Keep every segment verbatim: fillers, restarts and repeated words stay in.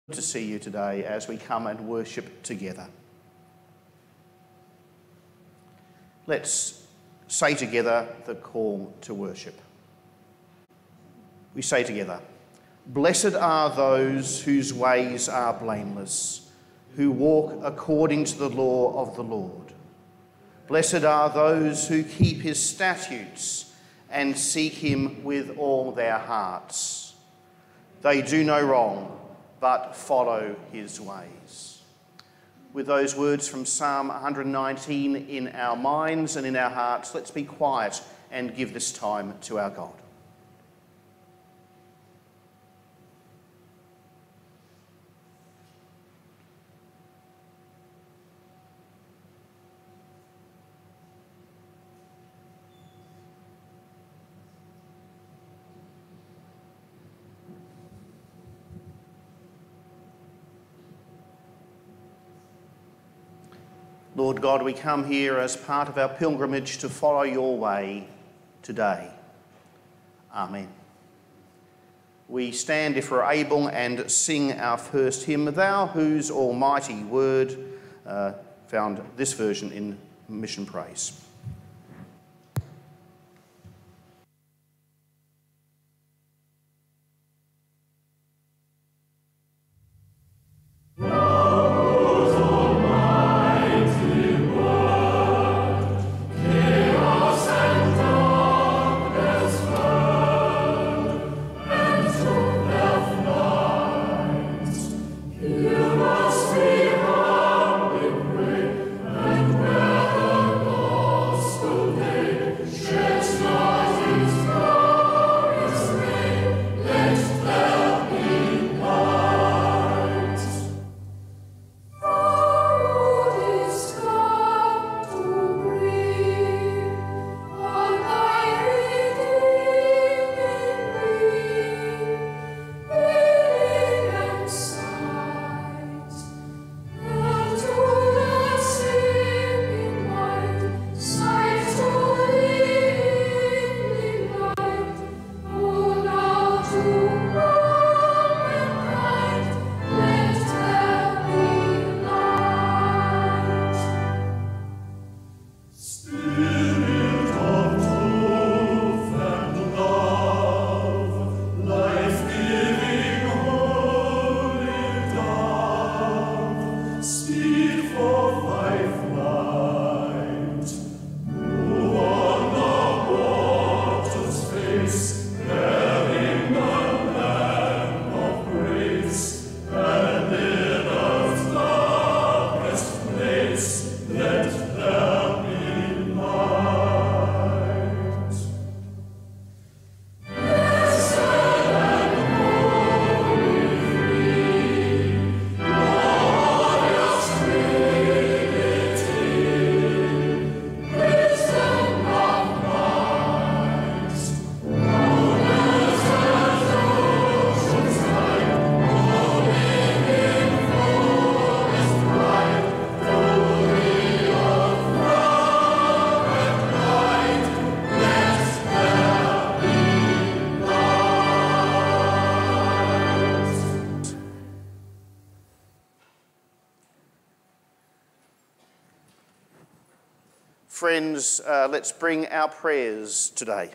to see you today as we come and worship together. Let's say together the call to worship. We say together, "Blessed are those whose ways are blameless, who walk according to the law of the Lord. Blessed are those who keep his statutes and seek him with all their hearts. They do no wrong, but follow his ways." With those words from Psalm one hundred nineteen in our minds and in our hearts, let's be quiet and give this time to our God. Lord God, we come here as part of our pilgrimage to follow your way today. Amen. We stand, if we're able, and sing our first hymn, "Thou whose almighty word," uh, found this version in Mission Praise. Friends, uh, let's bring our prayers today.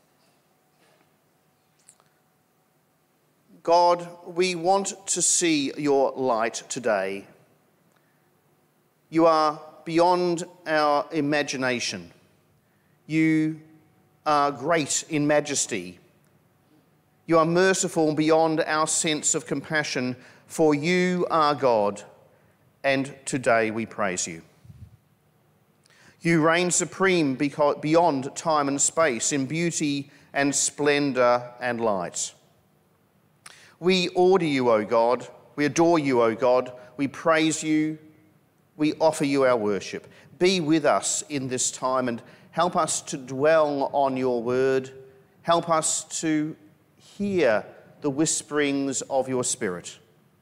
God, we want to see your light today. You are beyond our imagination. You are great in majesty. You are merciful beyond our sense of compassion, for you are God, and today we praise you. You reign supreme beyond time and space, in beauty and splendour and light. We order you, O God. We adore you, O God. We praise you. We offer you our worship. Be with us in this time and help us to dwell on your word. Help us to hear the whisperings of your Spirit.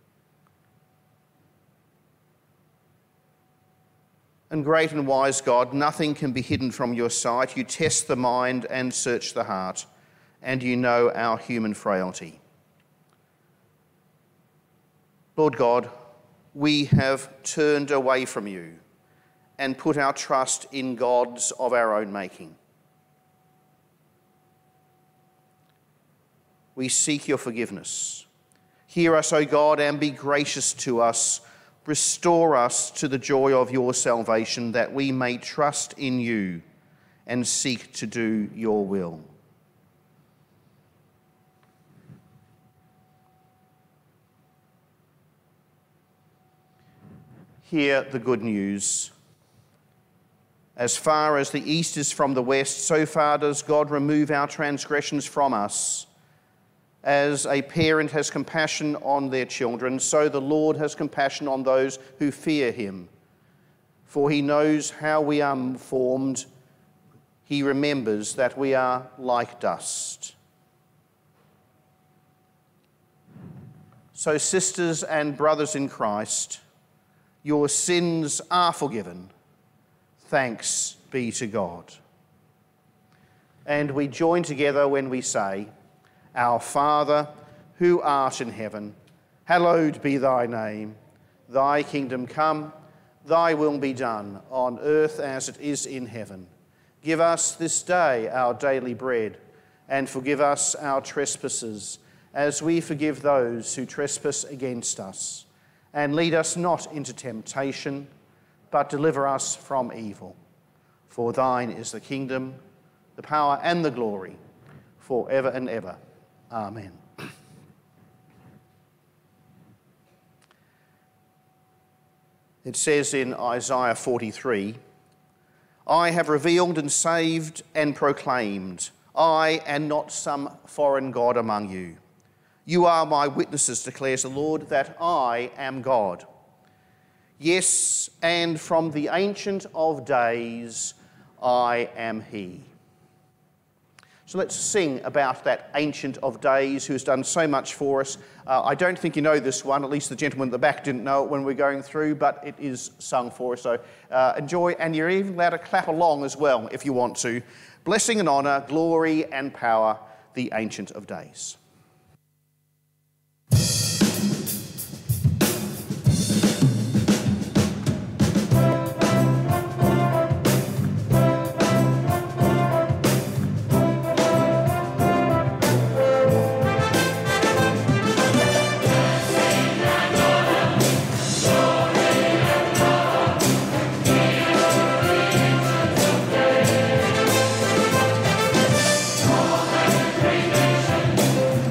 And great and wise God, nothing can be hidden from your sight. You test the mind and search the heart, and you know our human frailty. Lord God, we have turned away from you and put our trust in gods of our own making. We seek your forgiveness. Hear us, O God, and be gracious to us. Restore us to the joy of your salvation, that we may trust in you and seek to do your will. Hear the good news. As far as the east is from the west, so far does God remove our transgressions from us. As a parent has compassion on their children, so the Lord has compassion on those who fear him. For he knows how we are formed. He remembers that we are like dust. So, sisters and brothers in Christ, your sins are forgiven. Thanks be to God. And we join together when we say, Our Father, who art in heaven, hallowed be thy name. Thy kingdom come, thy will be done, on earth as it is in heaven. Give us this day our daily bread, and forgive us our trespasses, as we forgive those who trespass against us. And lead us not into temptation, but deliver us from evil. For thine is the kingdom, the power and the glory, forever and ever. Amen. It says in Isaiah forty-three, I have revealed and saved and proclaimed, I and not some foreign god among you. You are my witnesses, declares the Lord, that I am God. Yes, and from the Ancient of Days, I am he. So let's sing about that Ancient of Days who has done so much for us. Uh, I don't think you know this one, at least the gentleman at the back didn't know it when we were going through, but it is sung for us. So uh, enjoy, and you're even allowed to clap along as well if you want to. Blessing and honour, glory and power, the Ancient of Days. All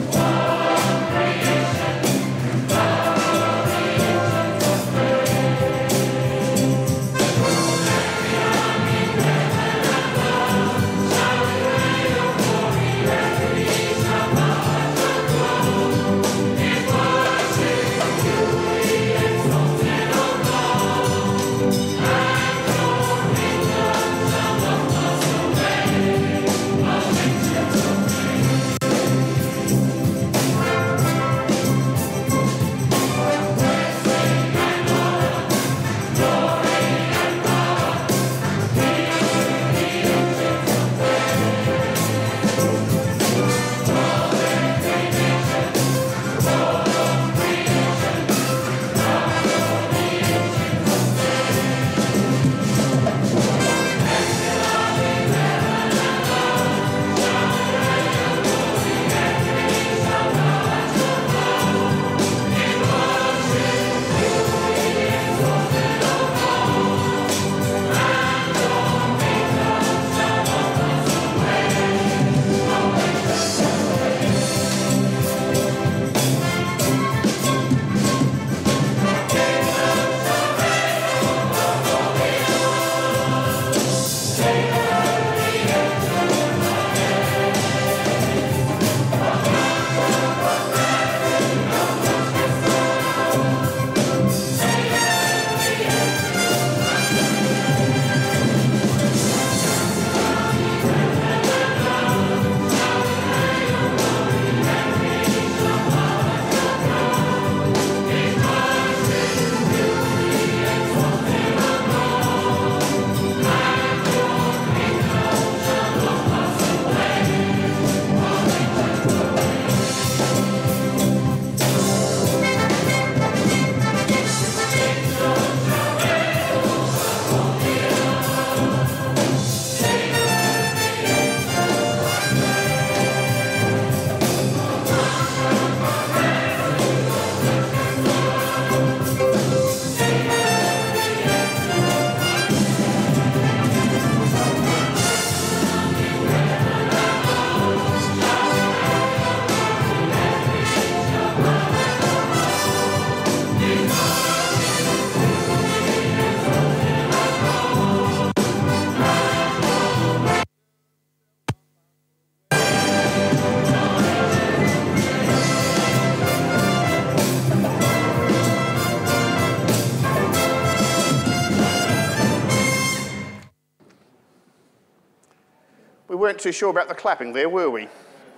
We weren't too sure about the clapping there, were we?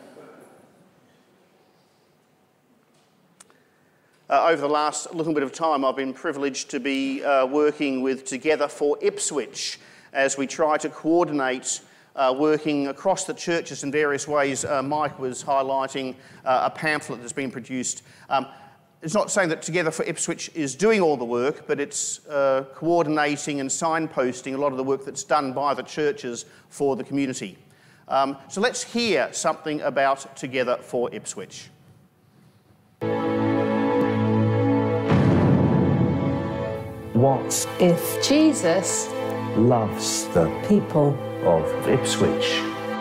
Uh, over the last little bit of time, I've been privileged to be uh, working with Together for Ipswich as we try to coordinate uh, working across the churches in various ways. Uh, Mike was highlighting uh, a pamphlet that's been produced. Um, it's not saying that Together for Ipswich is doing all the work, but it's uh, coordinating and signposting a lot of the work that's done by the churches for the community. Um, so let's hear something about Together for Ipswich. What if Jesus loves the people of Ipswich?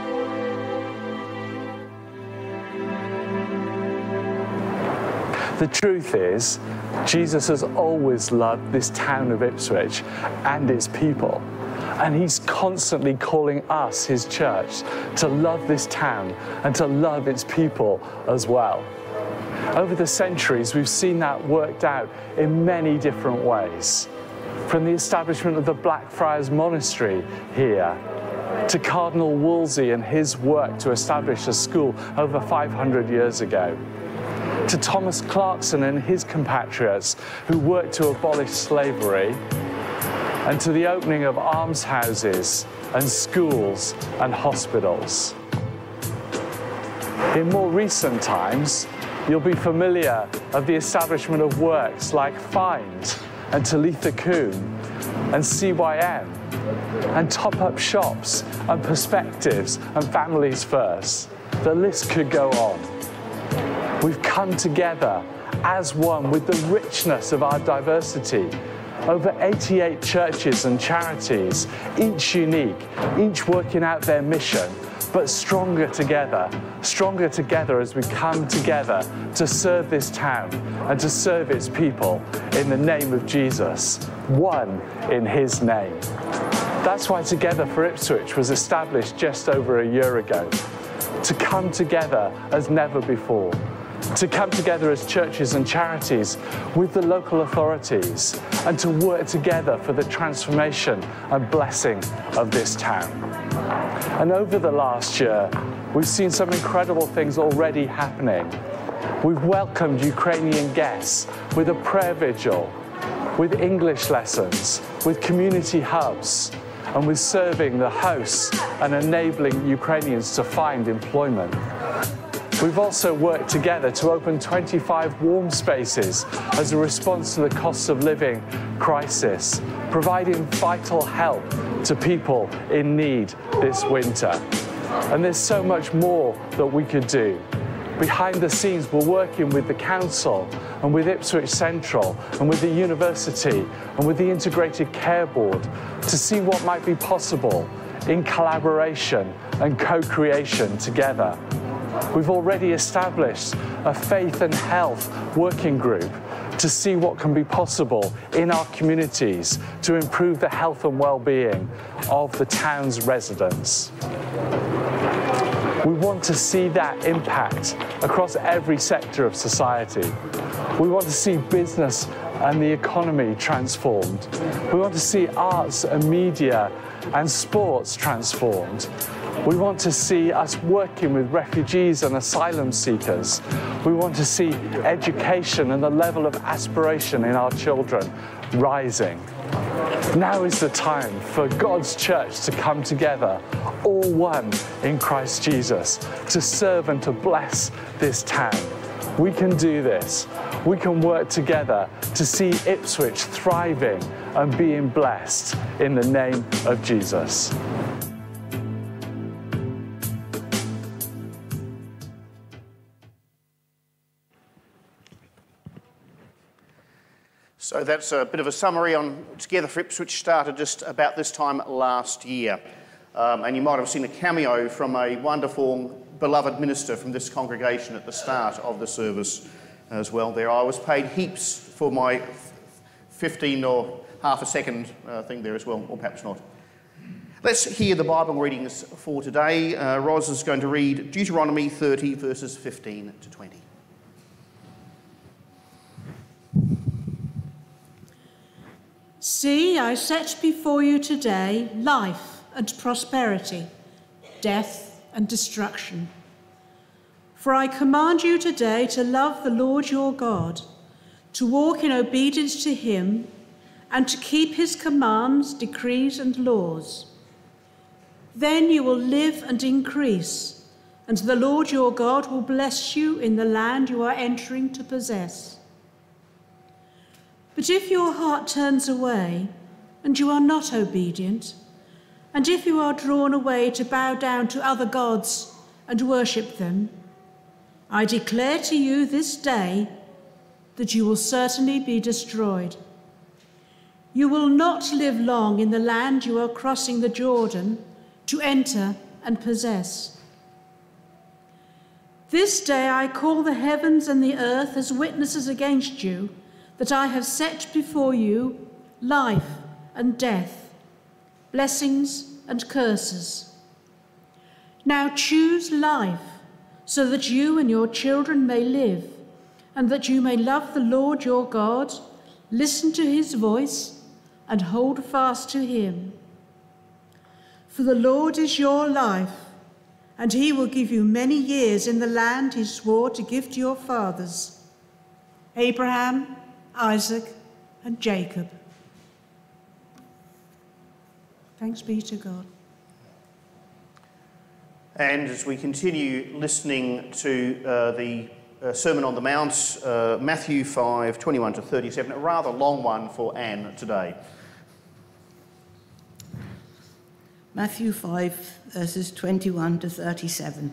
The truth is, Jesus has always loved this town of Ipswich and its people. And he's constantly calling us, his church, to love this town and to love its people as well. Over the centuries, we've seen that worked out in many different ways. From the establishment of the Blackfriars Monastery here, to Cardinal Wolsey and his work to establish a school over five hundred years ago, to Thomas Clarkson and his compatriots who worked to abolish slavery, and to the opening of almshouses and schools and hospitals. In more recent times, you'll be familiar of the establishment of works like Find and Talitha Coombe and C Y M and top-up shops and Perspectives and Families First. The list could go on. We've come together as one with the richness of our diversity. Over eighty-eight churches and charities, each unique, each working out their mission, but stronger together, stronger together as we come together to serve this town and to serve its people in the name of Jesus, one in his name. That's why Together for Ipswich was established just over a year ago, to come together as never before, to come together as churches and charities with the local authorities and to work together for the transformation and blessing of this town. And over the last year, we've seen some incredible things already happening. We've welcomed Ukrainian guests with a prayer vigil, with English lessons, with community hubs, and with serving the hosts and enabling Ukrainians to find employment. We've also worked together to open twenty-five warm spaces as a response to the cost of living crisis, providing vital help to people in need this winter. And there's so much more that we could do. Behind the scenes, we're working with the council and with Ipswich Central and with the university and with the Integrated Care Board to see what might be possible in collaboration and co-creation together. We've already established a faith and health working group to see what can be possible in our communities to improve the health and well-being of the town's residents. We want to see that impact across every sector of society. We want to see business and the economy transformed. We want to see arts and media and sports transformed. We want to see us working with refugees and asylum seekers. We want to see education and the level of aspiration in our children rising. Now is the time for God's church to come together, all one in Christ Jesus, to serve and to bless this town. We can do this. We can work together to see Ipswich thriving and being blessed in the name of Jesus. So that's a bit of a summary on Together for Ipswich. Started just about this time last year. Um, and you might have seen a cameo from a wonderful, beloved minister from this congregation at the start of the service as well there. I was paid heaps for my fifteen or half a second uh, thing there as well, or perhaps not. Let's hear the Bible readings for today. Uh, Ros is going to read Deuteronomy thirty, verses fifteen to twenty. See, I set before you today life and prosperity, death and destruction. For I command you today to love the Lord your God, to walk in obedience to him, and to keep his commands, decrees, and laws. Then you will live and increase, and the Lord your God will bless you in the land you are entering to possess. But if your heart turns away, and you are not obedient, and if you are drawn away to bow down to other gods and worship them, I declare to you this day that you will certainly be destroyed. You will not live long in the land you are crossing the Jordan to enter and possess. This day I call the heavens and the earth as witnesses against you that I have set before you life and death, blessings and curses. Now choose life, so that you and your children may live, and that you may love the Lord your God, listen to his voice, and hold fast to him. For the Lord is your life, and he will give you many years in the land he swore to give to your fathers, Abraham, Isaac, and Jacob. Thanks be to God. And as we continue listening to uh, the uh, Sermon on the Mount, uh, Matthew five, twenty-one to thirty-seven, a rather long one for Anne today. Matthew five, verses twenty-one to thirty-seven.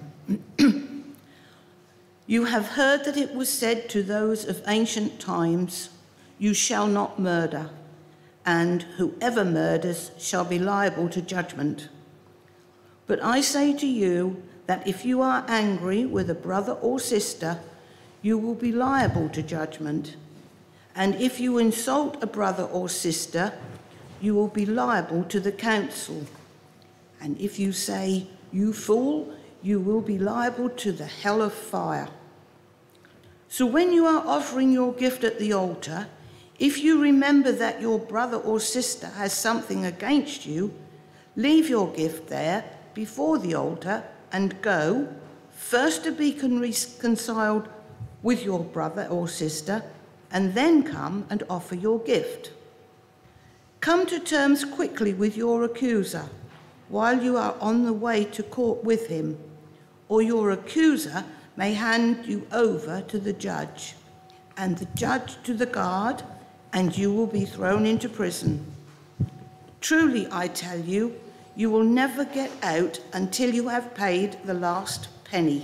You have heard that it was said to those of ancient times, "You shall not murder, and whoever murders shall be liable to judgment." But I say to you that if you are angry with a brother or sister, you will be liable to judgment. And if you insult a brother or sister, you will be liable to the council. And if you say, "You fool," you will be liable to the hell of fire. So when you are offering your gift at the altar, if you remember that your brother or sister has something against you, leave your gift there before the altar and go, first to be reconciled with your brother or sister, and then come and offer your gift. Come to terms quickly with your accuser while you are on the way to court with him, or your accuser may hand you over to the judge, and the judge to the guard, and you will be thrown into prison. Truly, I tell you, you will never get out until you have paid the last penny.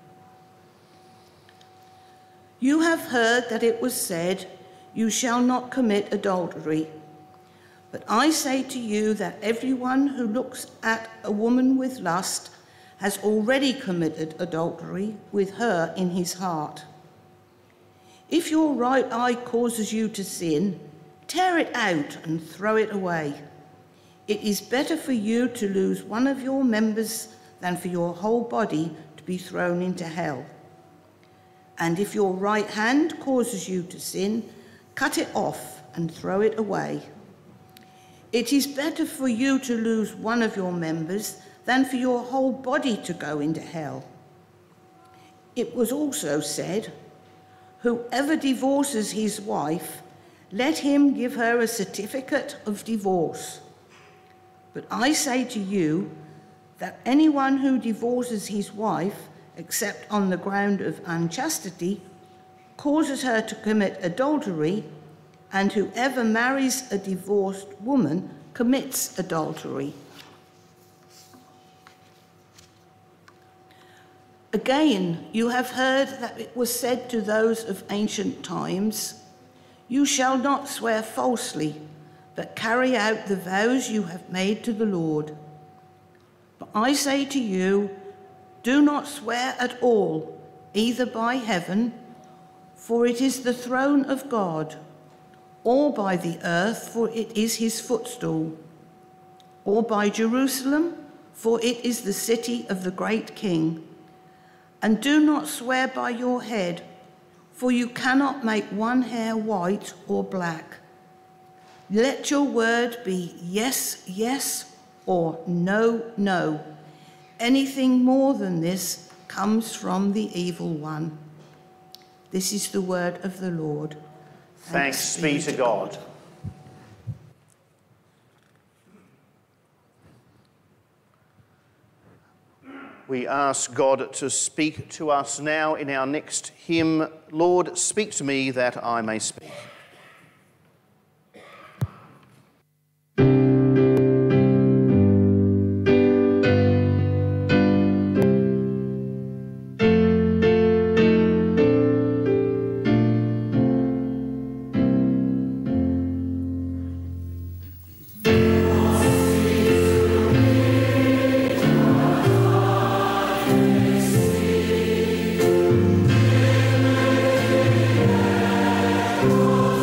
You have heard that it was said, "You shall not commit adultery." But I say to you that everyone who looks at a woman with lust has already committed adultery with her in his heart. If your right eye causes you to sin, tear it out and throw it away. It is better for you to lose one of your members than for your whole body to be thrown into hell. And if your right hand causes you to sin, cut it off and throw it away. It is better for you to lose one of your members than for your whole body to go into hell. It was also said, "Whoever divorces his wife, let him give her a certificate of divorce." But I say to you that anyone who divorces his wife, except on the ground of unchastity, causes her to commit adultery, and whoever marries a divorced woman commits adultery. Again, you have heard that it was said to those of ancient times, "You shall not swear falsely, but carry out the vows you have made to the Lord." But I say to you, do not swear at all, either by heaven, for it is the throne of God, or by the earth, for it is his footstool, or by Jerusalem, for it is the city of the great King. And do not swear by your head, for you cannot make one hair white or black. Let your word be yes, yes, or no, no. Anything more than this comes from the evil one. This is the word of the Lord. Thanks be to God. We ask God to speak to us now in our next hymn, Lord, speak to me that I may speak. Oh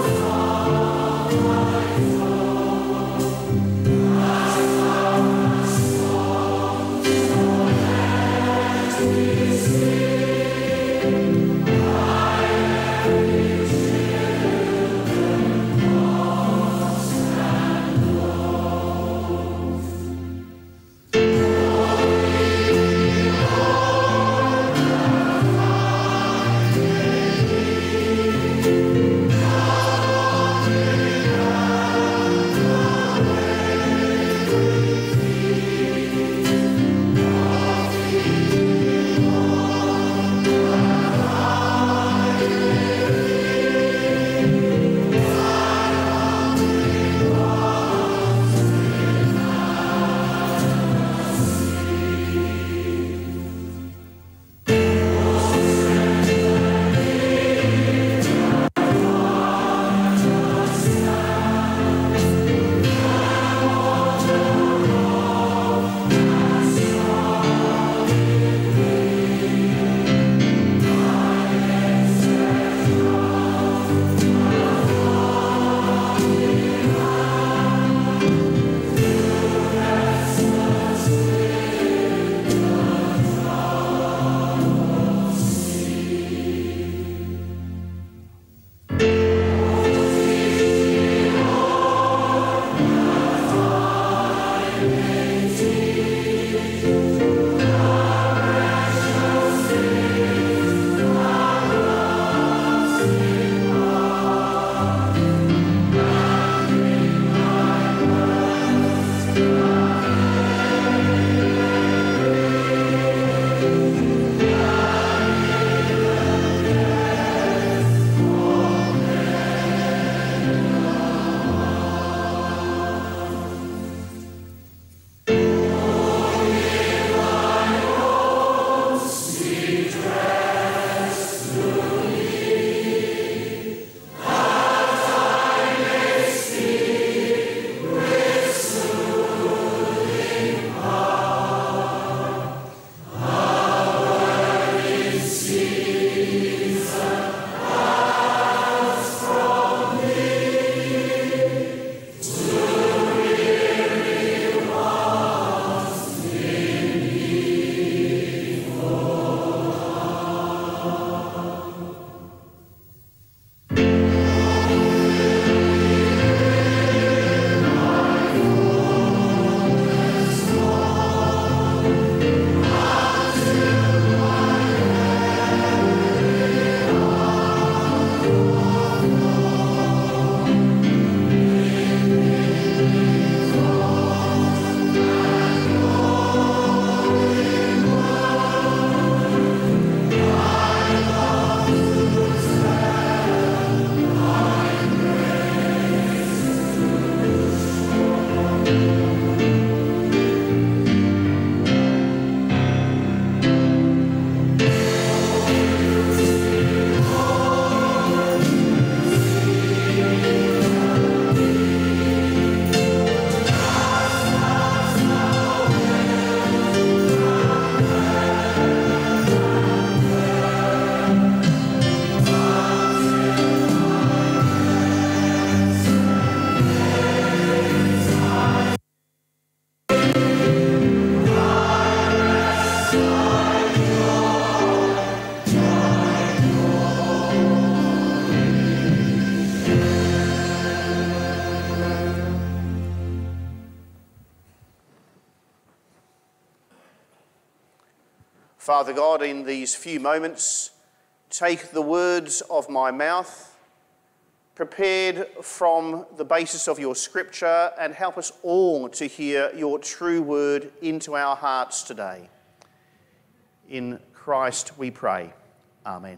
Father God, in these few moments, take the words of my mouth, prepared from the basis of your scripture, and help us all to hear your true word into our hearts today. In Christ we pray. Amen.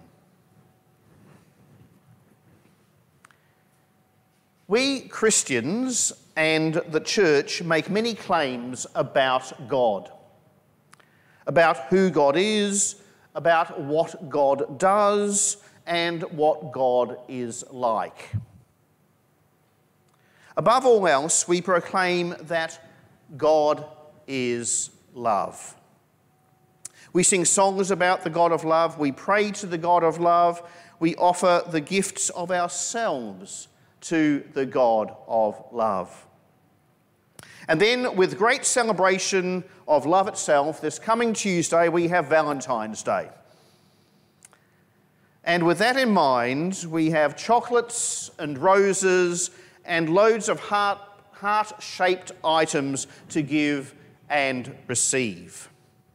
We Christians and the church make many claims about God, about who God is, about what God does, and what God is like. Above all else, we proclaim that God is love. We sing songs about the God of love, we pray to the God of love, we offer the gifts of ourselves to the God of love. And then, with great celebration of love itself, this coming Tuesday we have Valentine's Day. And with that in mind, we have chocolates and roses and loads of heart, heart-shaped items to give and receive.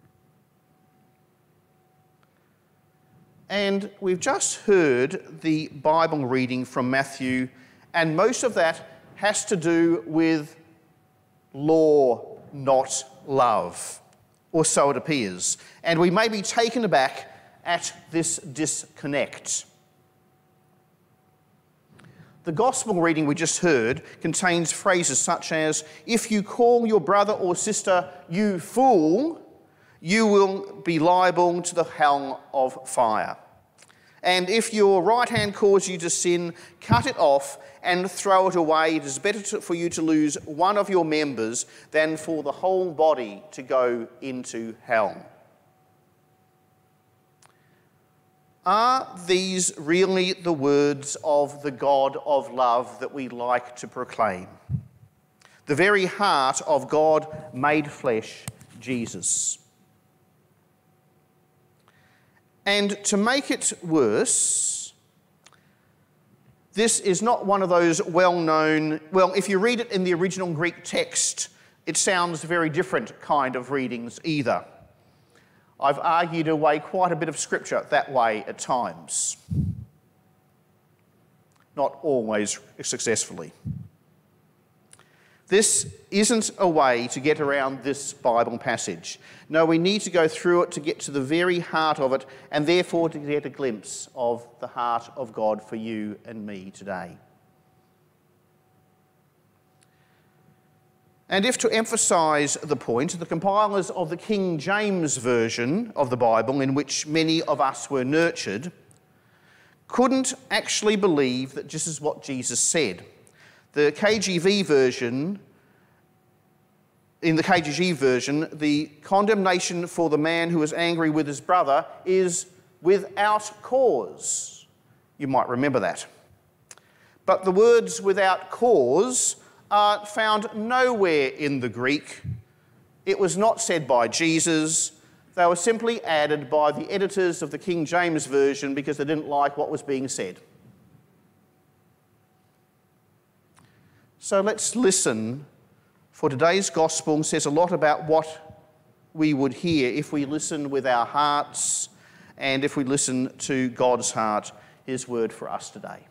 And we've just heard the Bible reading from Matthew, and most of that has to do with law, not love, or so it appears. And we may be taken aback at this disconnect. The gospel reading we just heard contains phrases such as, if you call your brother or sister you fool, you will be liable to the hell of fire. And if your right hand calls you to sin, cut it off and throw it away. It is better to, for you to lose one of your members than for the whole body to go into hell. Are these really the words of the God of love that we like to proclaim? The very heart of God made flesh, Jesus. And to make it worse, this is not one of those well-known, well, if you read it in the original Greek text, it sounds very different kind of readings either. I've argued away quite a bit of scripture that way at times. Not always successfully. This isn't a way to get around this Bible passage. No, we need to go through it to get to the very heart of it, and therefore to get a glimpse of the heart of God for you and me today. And if to emphasise the point, the compilers of the King James Version of the Bible, in which many of us were nurtured, couldn't actually believe that this is what Jesus said. The K J V version, in the K J V version, the condemnation for the man who is angry with his brother is without cause. You might remember that. But the words without cause are found nowhere in the Greek. It was not said by Jesus. They were simply added by the editors of the King James Version because they didn't like what was being said. So let's listen, for today's gospel says a lot about what we would hear if we listen with our hearts and if we listen to God's heart, his word for us today.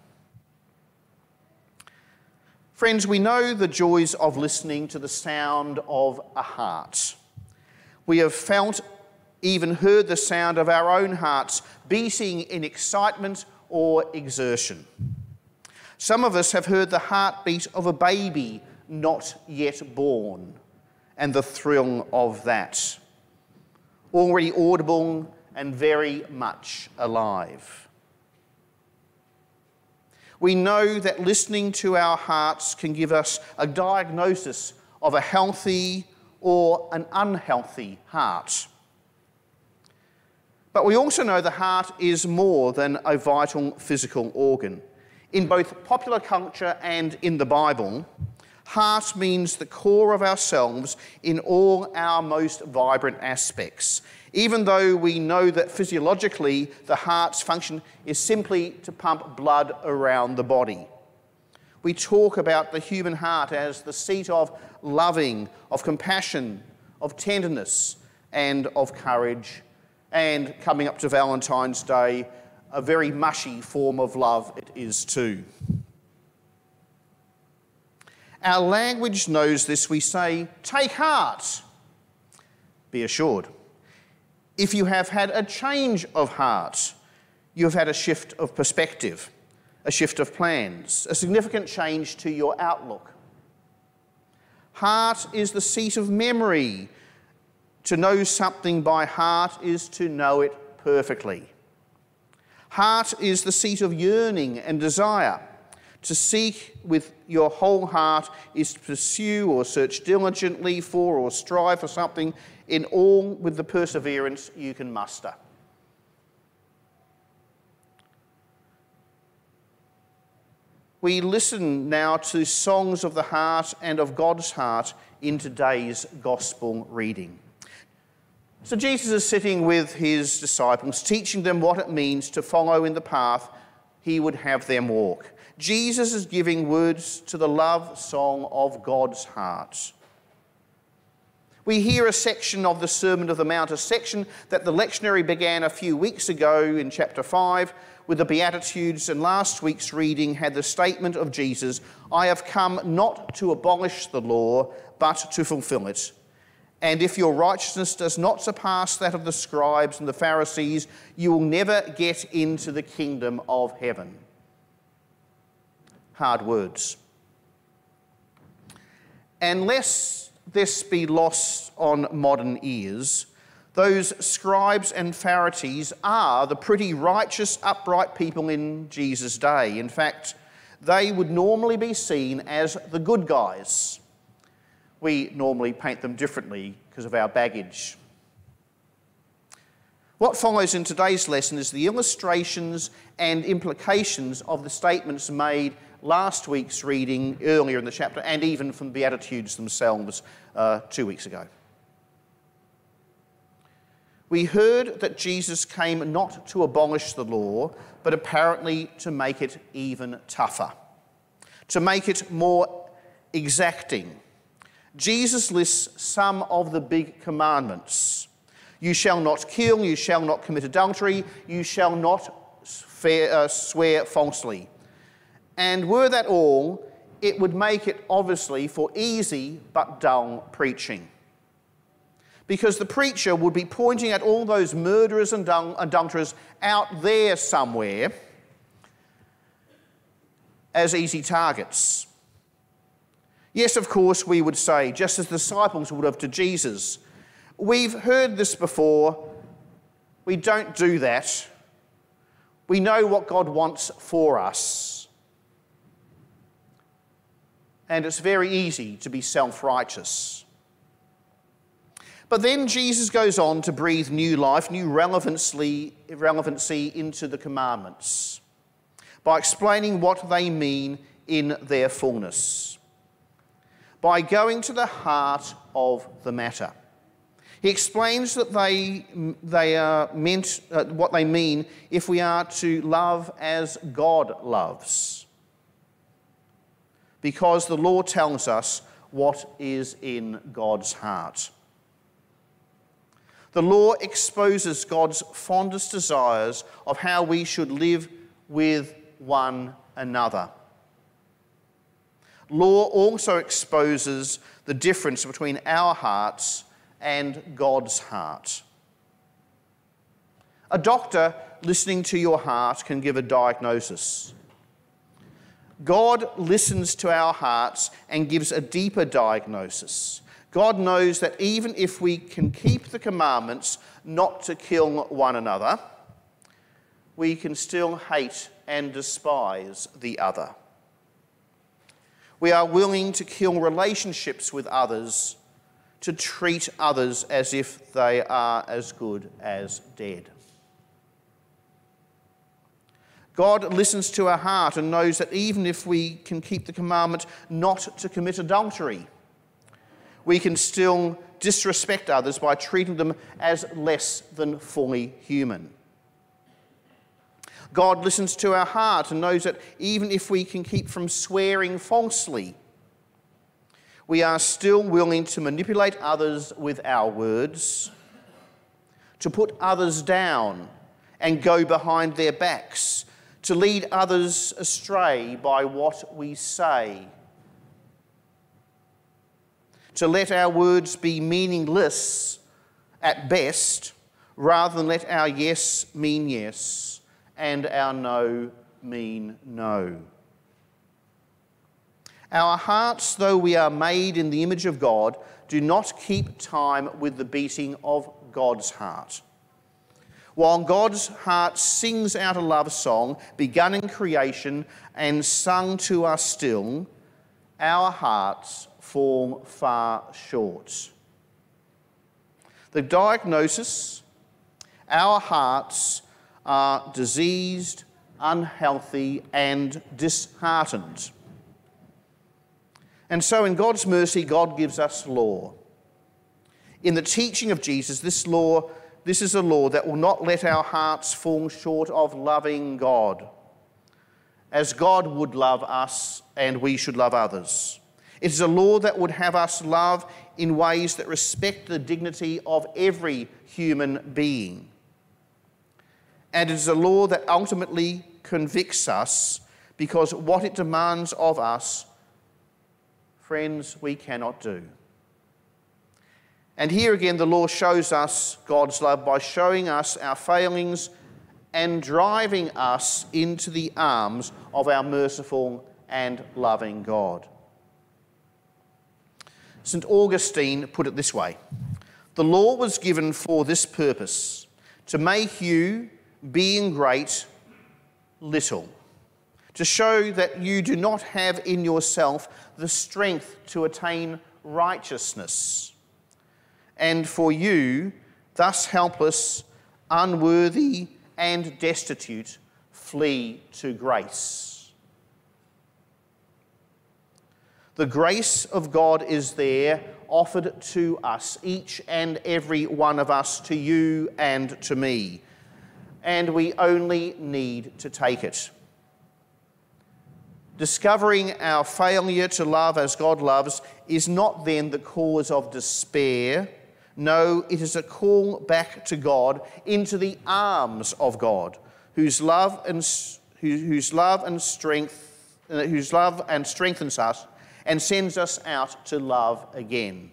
Friends, we know the joys of listening to the sound of a heart. We have felt, even heard the sound of our own hearts beating in excitement or exertion. Some of us have heard the heartbeat of a baby not yet born and the thrill of that. Already audible and very much alive. We know that listening to our hearts can give us a diagnosis of a healthy or an unhealthy heart. But we also know the heart is more than a vital physical organ. In both popular culture and in the Bible, heart means the core of ourselves in all our most vibrant aspects, even though we know that physiologically the heart's function is simply to pump blood around the body. We talk about the human heart as the seat of loving, of compassion, of tenderness, and of courage, And coming up to Valentine's Day, a very mushy form of love it is too. Our language knows this. We say, take heart, be assured. If you have had a change of heart, you have had a shift of perspective, a shift of plans, a significant change to your outlook. Heart is the seat of memory. To know something by heart is to know it perfectly. Heart is the seat of yearning and desire. To seek with your whole heart is to pursue or search diligently for or strive for something in all with the perseverance you can muster. We listen now to songs of the heart and of God's heart in today's gospel reading. So Jesus is sitting with his disciples, teaching them what it means to follow in the path he would have them walk. Jesus is giving words to the love song of God's heart. We hear a section of the Sermon of the Mount, a section that the lectionary began a few weeks ago in chapter five with the Beatitudes, and last week's reading had the statement of Jesus, I have come not to abolish the law, but to fulfill it. And if your righteousness does not surpass that of the scribes and the Pharisees, you will never get into the kingdom of heaven. Hard words. And lest this be lost on modern ears, those scribes and Pharisees are the pretty righteous, upright people in Jesus' day. In fact, they would normally be seen as the good guys. We normally paint them differently because of our baggage. What follows in today's lesson is the illustrations and implications of the statements made last week's reading earlier in the chapter, and even from the Beatitudes themselves uh, two weeks ago. We heard that Jesus came not to abolish the law, but apparently to make it even tougher, to make it more exacting. Jesus lists some of the big commandments. You shall not kill, you shall not commit adultery, you shall not fair, uh, swear falsely. And were that all, it would make it obviously for easy but dull preaching. Because the preacher would be pointing at all those murderers and adulterers out there somewhere as easy targets. Yes, of course, we would say, just as the disciples would have to Jesus, we've heard this before, we don't do that. We know what God wants for us. And it's very easy to be self-righteous. But then Jesus goes on to breathe new life, new relevancy, relevancy into the commandments by explaining what they mean in their fullness, by going to the heart of the matter. He explains that they, they are meant, uh, what they mean if we are to love as God loves, because the law tells us what is in God's heart. The law exposes God's fondest desires of how we should live with one another. Law also exposes the difference between our hearts and God's heart. A doctor listening to your heart can give a diagnosis. God listens to our hearts and gives a deeper diagnosis. God knows that even if we can keep the commandments not to kill one another, we can still hate and despise the other. We are willing to kill relationships with others, to treat others as if they are as good as dead. God listens to our heart and knows that even if we can keep the commandment not to commit adultery, we can still disrespect others by treating them as less than fully human. God listens to our heart and knows that even if we can keep from swearing falsely, we are still willing to manipulate others with our words, to put others down and go behind their backs, to lead others astray by what we say, to let our words be meaningless at best, rather than let our yes mean yes and our no mean no. Our hearts, though we are made in the image of God, do not keep time with the beating of God's heart. While God's heart sings out a love song begun in creation and sung to us still, our hearts fall far short. The diagnosis: our hearts are diseased, unhealthy, and disheartened. And so in God's mercy, God gives us law. In the teaching of Jesus, this law, this is a law that will not let our hearts fall short of loving God, as God would love us and we should love others. It is a law that would have us love in ways that respect the dignity of every human being. And it is a law that ultimately convicts us, because what it demands of us, friends, we cannot do. And here again, the law shows us God's love by showing us our failings and driving us into the arms of our merciful and loving God. Saint Augustine put it this way: the law was given for this purpose, to make you, being great, little, to show that you do not have in yourself the strength to attain righteousness, and for you, thus helpless, unworthy, and destitute, flee to grace. The grace of God is there, offered to us, each and every one of us, to you and to me, and we only need to take it. Discovering our failure to love as God loves is not then the cause of despair. No, it is a call back to God, into the arms of God, whose love and whose love and strength, whose love and strengthens us and sends us out to love again.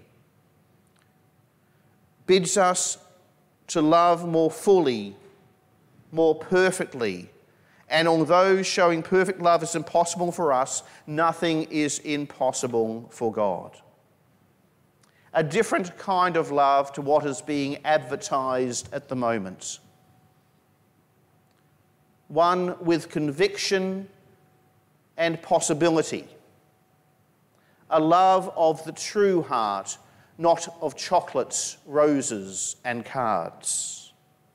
Bids us to love more fully, more perfectly. And although showing perfect love is impossible for us, nothing is impossible for God. A different kind of love to what is being advertised at the moment. One with conviction and possibility. A love of the true heart, not of chocolates, roses, and cards.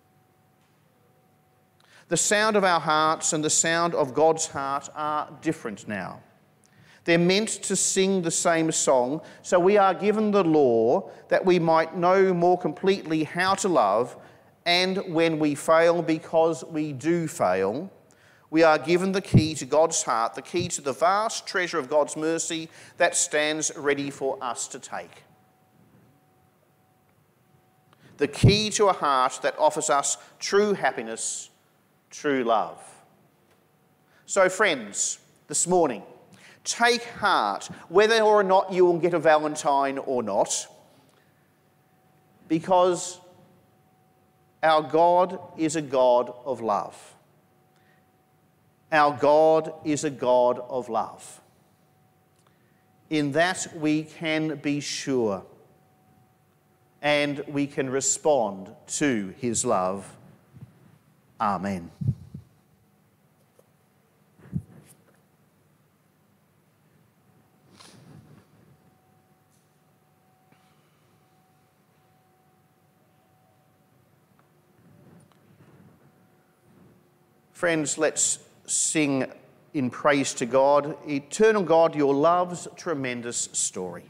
The sound of our hearts and the sound of God's heart are different now. They're meant to sing the same song, so we are given the law that we might know more completely how to love, and when we fail, because we do fail, we are given the key to God's heart, the key to the vast treasure of God's mercy that stands ready for us to take. The key to a heart that offers us true happiness, true love. So friends, this morning, take heart, whether or not you will get a Valentine or not, because our God is a God of love. Our God is a God of love. In that we can be sure, and we can respond to his love. Amen. Friends, let's sing in praise to God. Eternal God, your love's tremendous story.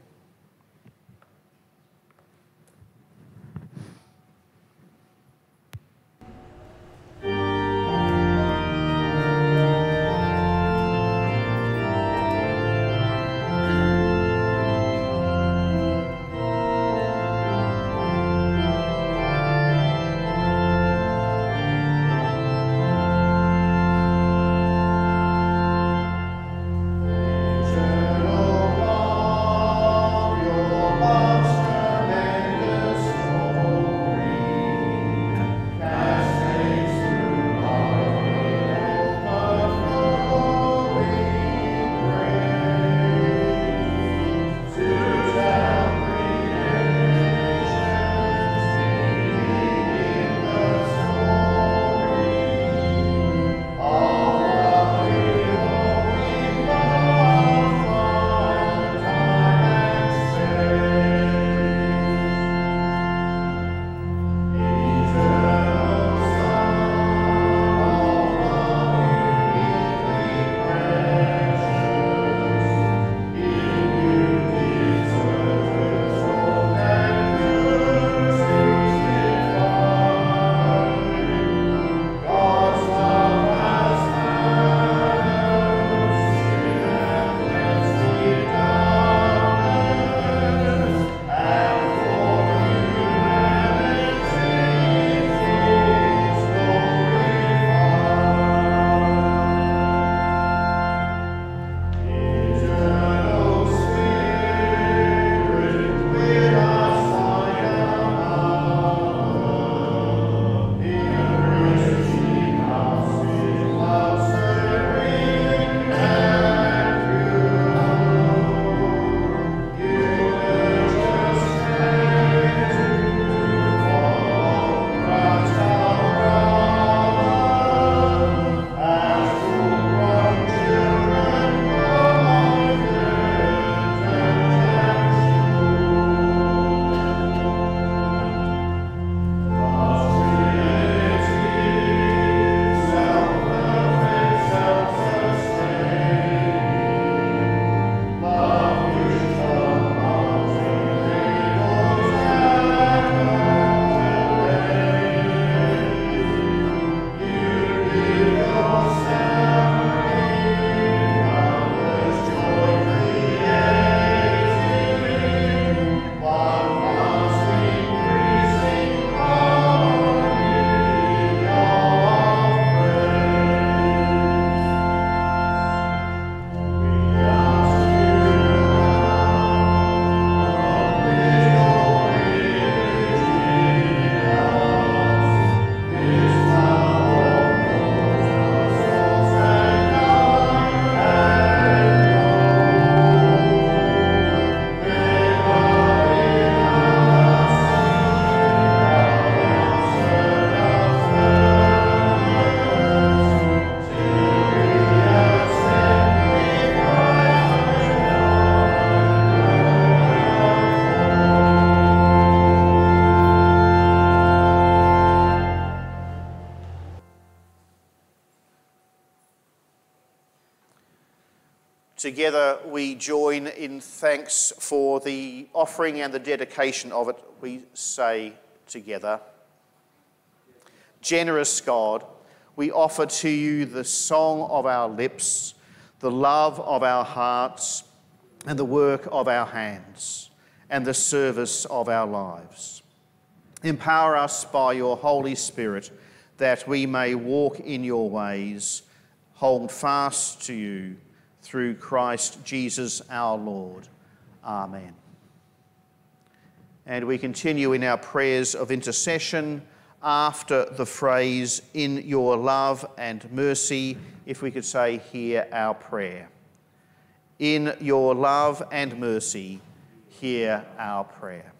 Together we join in thanks for the offering and the dedication of it. We say together, generous God, we offer to you the song of our lips, the love of our hearts, and the work of our hands, and the service of our lives. Empower us by your Holy Spirit that we may walk in your ways, hold fast to you, through Christ Jesus our Lord. Amen. And we continue in our prayers of intercession after the phrase, in your love and mercy, if we could say, hear our prayer. In your love and mercy, hear our prayer.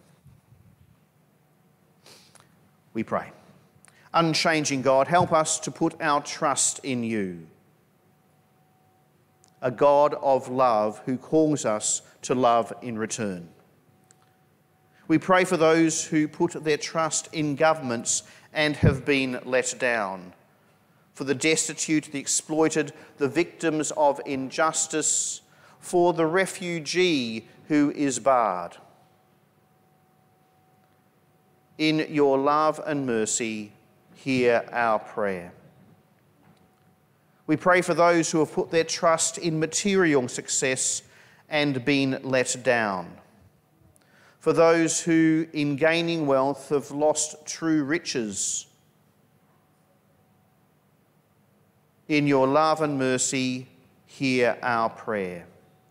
We pray. Unchanging God, help us to put our trust in you, a God of love who calls us to love in return. We pray for those who put their trust in governments and have been let down, for the destitute, the exploited, the victims of injustice, for the refugee who is barred. In your love and mercy, hear our prayer. We pray for those who have put their trust in material success and been let down, for those who, in gaining wealth, have lost true riches. In your love and mercy, hear our prayer.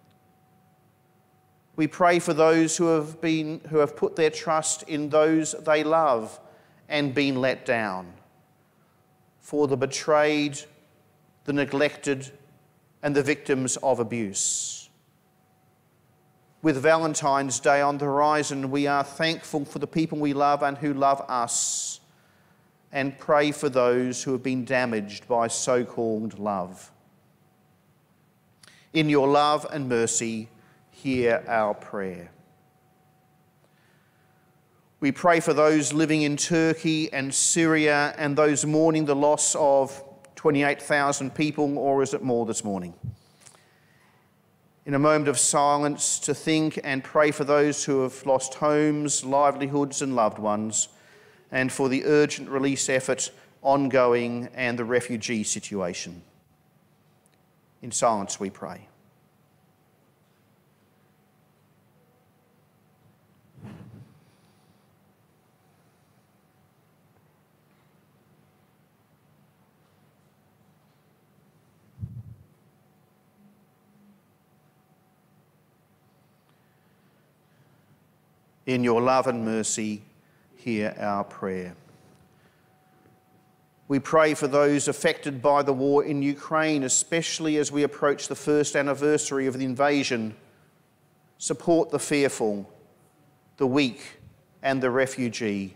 We pray for those who have been, who have put their trust in those they love and been let down, for the betrayed, the neglected, and the victims of abuse. With Valentine's Day on the horizon, we are thankful for the people we love and who love us, and pray for those who have been damaged by so-called love. In your love and mercy, hear our prayer. We pray for those living in Turkey and Syria and those mourning the loss of twenty-eight thousand people, or is it more this morning? In a moment of silence to think and pray for those who have lost homes, livelihoods and loved ones, and for the urgent release effort ongoing and the refugee situation. In silence we pray. In your love and mercy, hear our prayer. We pray for those affected by the war in Ukraine, especially as we approach the first anniversary of the invasion. Support the fearful, the weak, and the refugee.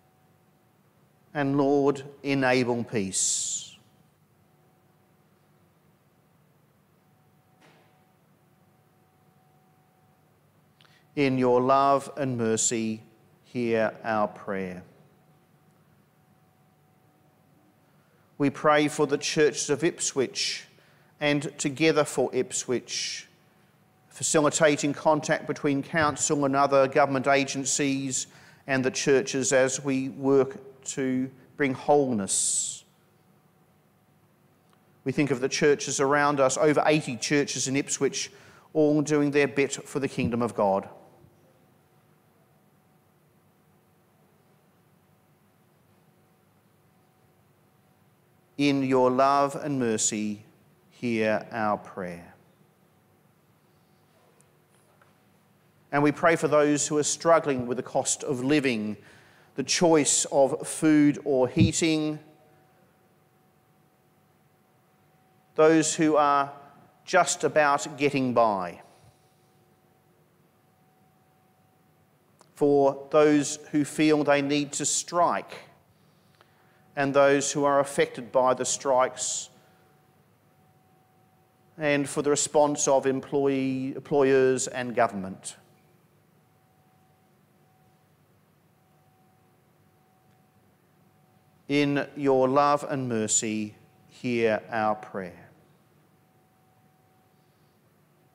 And Lord, enable peace. In your love and mercy, hear our prayer. We pray for the churches of Ipswich and Together for Ipswich, facilitating contact between council and other government agencies and the churches as we work to bring wholeness. We think of the churches around us, over eighty churches in Ipswich, all doing their bit for the kingdom of God. In your love and mercy, hear our prayer. And we pray for those who are struggling with the cost of living, the choice of food or heating, those who are just about getting by, for those who feel they need to strike, and those who are affected by the strikes, and for the response of employee, employers and government. In your love and mercy, hear our prayer.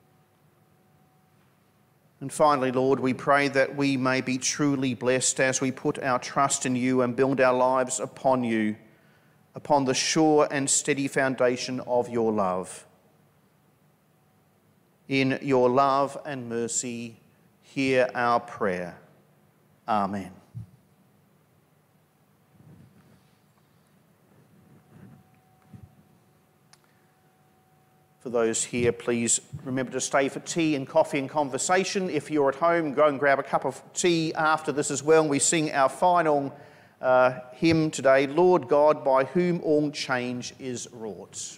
And finally, Lord, we pray that we may be truly blessed as we put our trust in you and build our lives upon you, upon the sure and steady foundation of your love. In your love and mercy, hear our prayer. Amen. For those here, please remember to stay for tea and coffee and conversation. If you're at home, go and grab a cup of tea after this as well. And we sing our final uh, hymn today, Lord God, by whom all change is wrought.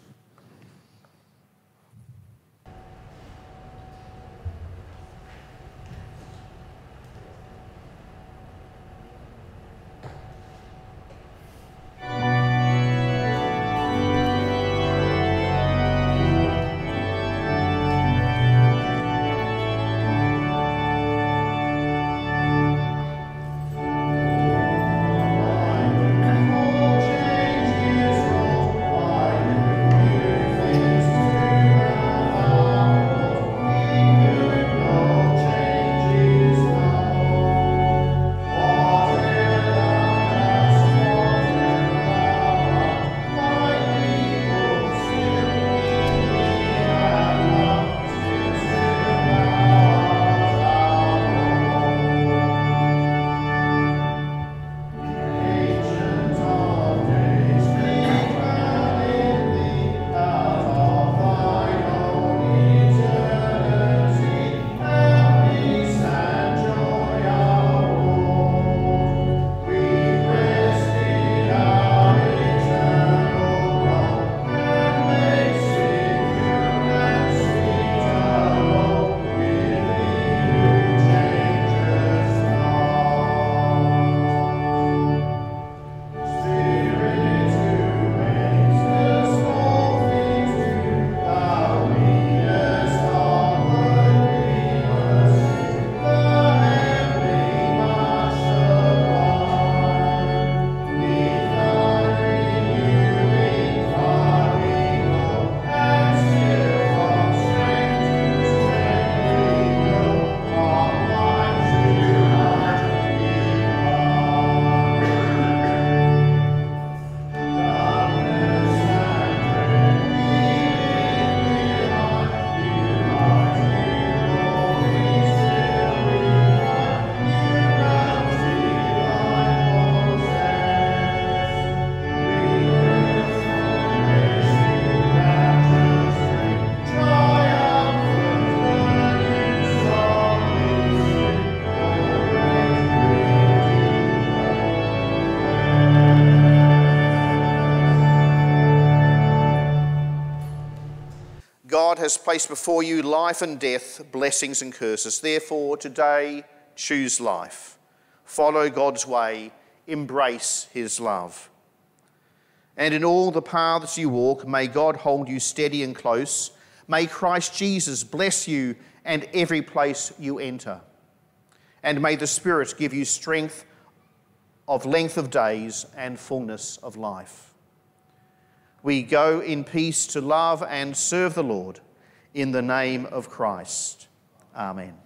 God has placed before you life and death, blessings and curses. Therefore, today, choose life. Follow God's way. Embrace his love. And in all the paths you walk, may God hold you steady and close. May Christ Jesus bless you and every place you enter. And may the Spirit give you strength of length of days and fullness of life. We go in peace to love and serve the Lord in the name of Christ. Amen.